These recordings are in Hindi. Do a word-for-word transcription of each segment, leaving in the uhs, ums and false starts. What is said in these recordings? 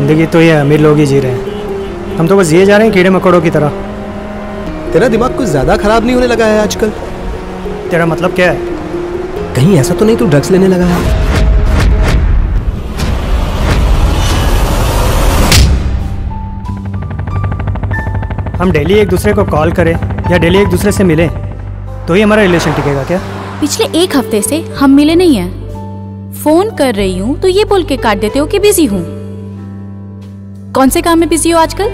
ज़िंदगी तो ये अमीर लोग ही जी रहे हैं, हम तो बस जिए जा रहे हैं कीड़े मकोड़ों की तरह। तेरा दिमाग कुछ ज़्यादा खराब नहीं होने लगा है आजकल? तेरा मतलब क्या है? कहीं ऐसा तो नहीं तू ड्रग्स लेने लगा है? हम डेली एक दूसरे को कॉल करें या डेली एक दूसरे से मिलें तो ही हमारा रिलेशन टिकेगा क्या? पिछले एक हफ्ते से हम मिले नहीं हैं। फोन कर रही हूँ तो ये बोल के काट देते हो कि बिजी हूँ। कौन से काम में बिजी हो आजकल?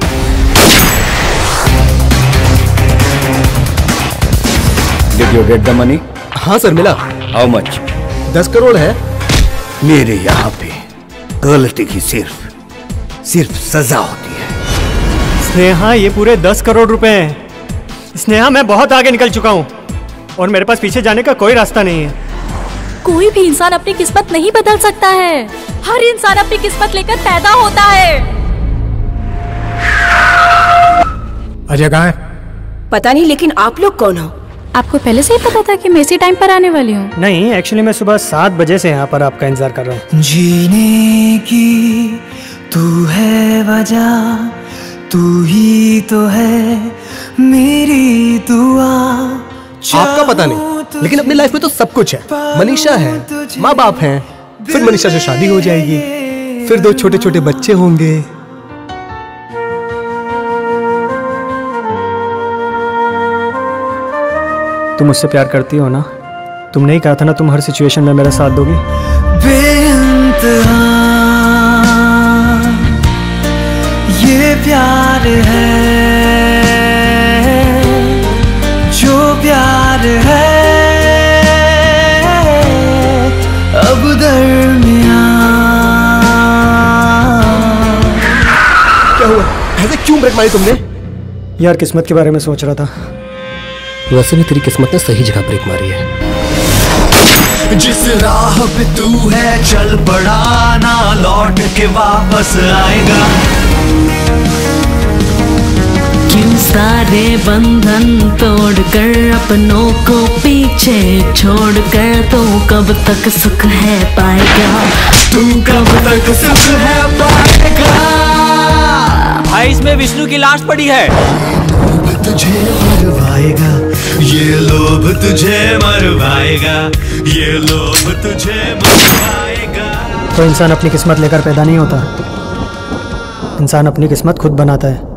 Did you get the money? हाँ सर, मिला। How much? दस करोड़ है। मेरे यहाँ पे गलती की सिर्फ सिर्फ सजा होती है। स्नेहा, ये पूरे दस करोड़ रुपए हैं। स्नेहा, मैं बहुत आगे निकल चुका हूँ और मेरे पास पीछे जाने का कोई रास्ता नहीं है। कोई भी इंसान अपनी किस्मत नहीं बदल सकता है। हर इंसान अपनी किस्मत लेकर पैदा होता है। अजय कहाँ है? पता नहीं, लेकिन आप लोग कौन हो? आपको पहले से ही पता था कि मैं इसी टाइम पर आने वाली हूँ? नहीं, एक्चुअली मैं सुबह सात बजे से यहाँ पर आपका इंतजार कर रहा हूँ। जीने की तू है वजह, तू ही तो है मेरी दुआ। आपका पता नहीं, लेकिन अपनी लाइफ में तो सब कुछ है। मनीषा है, माँ बाप हैं, फिर मनीषा से शादी हो जाएगी, फिर दो छोटे छोटे बच्चे होंगे। तुम मुझसे प्यार करती हो ना? तुमने ही कहा था ना तुम हर सिचुएशन में मेरा साथ दोगी। बेइंतहा ये प्यार है, जो प्यार है अब दरमियां। क्या हुआ? ऐसे क्यों ब्रेक मारी तुमने? यार, किस्मत के बारे में सोच रहा था। वैसे भी तेरी किस्मत ने सही जगह ब्रेक मारी है। जिस राह पे तू है चल पड़ा, ना लौट के वापस आएगा। क्यों सारे बंधन तोड़कर अपनों को पीछे छोड़कर, तू कब तक सुख है पाएगा? तू कब तक सुख है पाएगा? भाई, इसमें विष्णु की लाश पड़ी है। तुझे मरवाएगा ये लोभ, तुझे मरवाएगा ये लोभ, तुझे मरवाएगा। तो इंसान अपनी किस्मत लेकर पैदा नहीं होता, इंसान अपनी किस्मत खुद बनाता है।